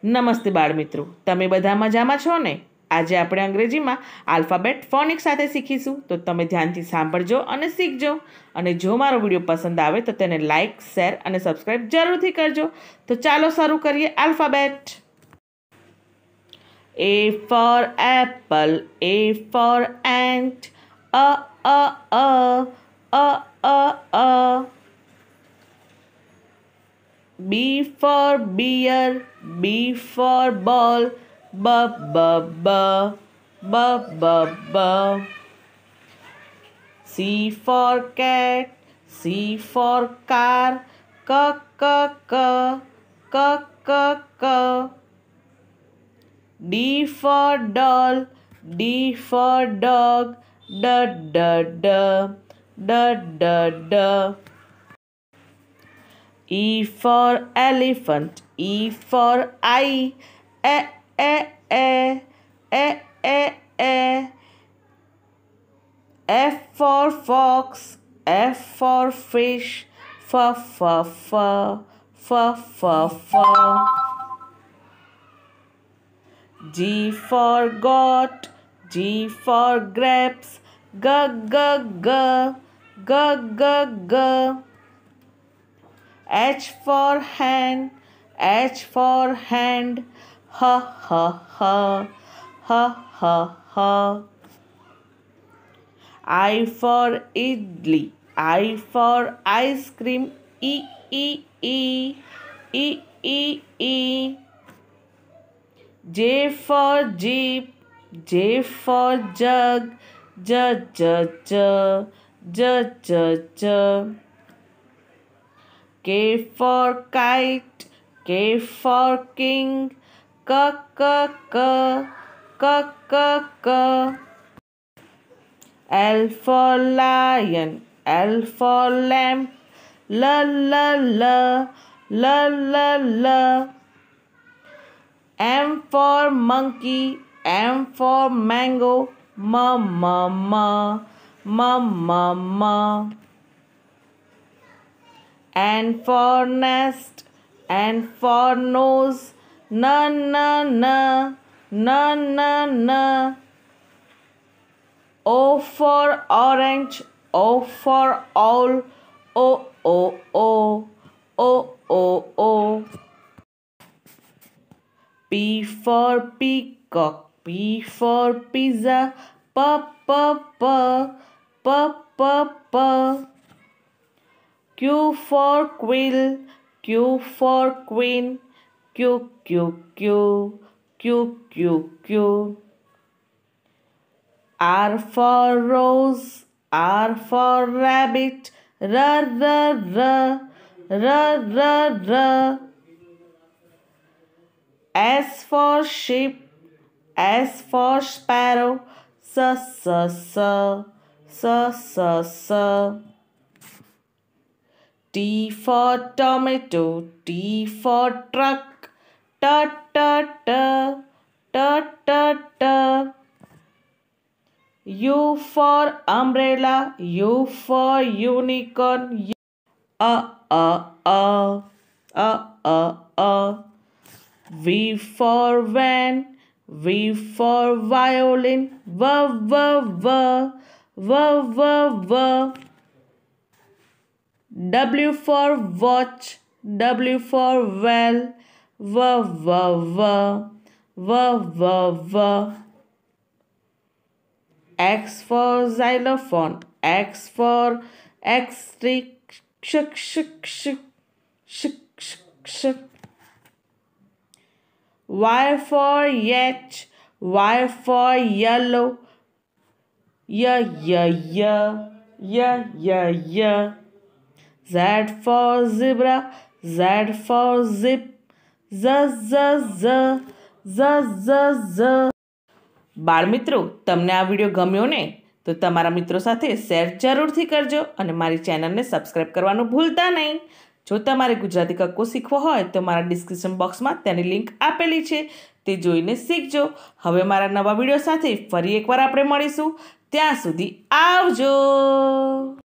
નમસ્તે બાળમિત્રો, તમે બધા મજામાં છો ને? આજે આપણે અંગ્રેજીમાં આલ્ફાબેટ ફોનિક્સ સાથે શીખીશું, તો તમે ધ્યાનથી સાંભળજો અને શીખજો. અને જો મારો વિડીયો પસંદ આવે તો તેને લાઇક, શેર અને સબસ્ક્રાઇબ જરૂરથી કરજો. તો ચાલો શરૂ કરીએ. Alphabet. A for apple, A for ant, a a a a a a. B for beer, B for ball, b b b b b b. C for cat, C for car, k k k k k k. D for doll, D for dog, d d d d d d. E for elephant, E for eye, e e e e e e. F for fox, F for fish, f f f f f f. G for goat, G for grapes, g g g g g g. H for hand, H for hand, h h h h h h. I for idli, I for ice cream, e e e e e e. J for jeep, J for jug, j j j j j j. K for kite, K for king, k k k k k k. L for lion, L for lamp, l l l l l l. M for monkey, M for mango, m m m m m m. N for nest, N for nose, n n n n n n. O for orange, O for owl, o o o o o o. P for peacock, P for pizza, p p p p p p. Q for quill, Q for queen, q q q q q q. R for rose, R for rabbit, r r r r r r. S for sheep, S for sparrow, s s s s s s. T for tomato, T for truck, t t t t t t. U for umbrella, U for unicorn, a a a a a a. V for van, V for violin, v v v v v v. W for watch, W for well, v v v v v v. X for xylophone, X for x-ray, sh sh sh sh sh sh. Y for yacht, Y for yellow, y y y y y y. Z for zebra, Z for zip, z z z z z z. બાળમિત્રો, તમને આ video ગમ્યો ને? તો તમારા મિત્રો સાથે share જરૂરથી કરજો અને મારી ચેનલને સબસ્ક્રાઈબ કરવાનું ભૂલતા નહીં. જો તમારે ગુજરાતી કક્કો શીખવો હોય તો મારા ડિસ્ક્રિપ્શન બોક્સમાં તેની લિંક આપેલી છે, તે જોઈને શીખજો. હવે મારા નવા વિડીયો સાથે ફરી એકવાર આપણે મળીશું. ત્યાં સુધી આવજો.